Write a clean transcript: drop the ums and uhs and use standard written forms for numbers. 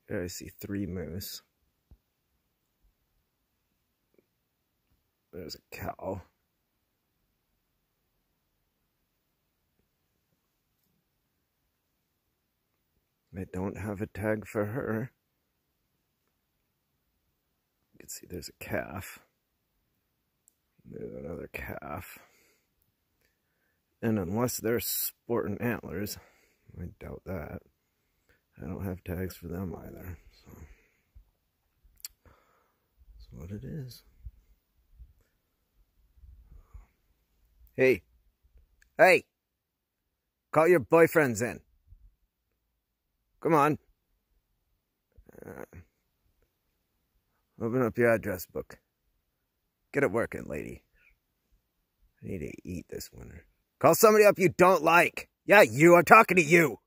There I see 3 moose. There's a cow. I don't have a tag for her. You can see there's a calf. There's another calf. And unless they're sporting antlers, I doubt that. I don't have tags for them either. So that's what it is. Hey. Hey! Call your boyfriends in. Come on. Open up your address book. Get it working, lady. I need to eat this winter. Call somebody up you don't like. Yeah, you. I'm talking to you.